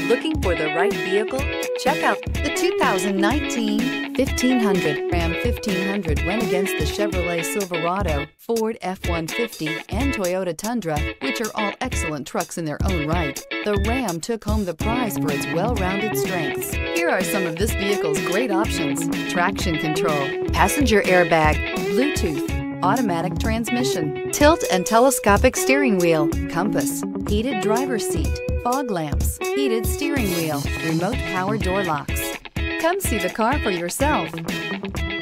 Looking for the right vehicle? Check out the 2019 1500. Ram 1500 went against the Chevrolet Silverado, Ford F-150, and Toyota Tundra, which are all excellent trucks in their own right. The Ram took home the prize for its well-rounded strengths. Here are some of this vehicle's great options: traction control, passenger airbag, Bluetooth, automatic transmission, tilt and telescopic steering wheel, compass, heated driver's seat, fog lamps, heated steering wheel, remote power door locks. Come see the car for yourself.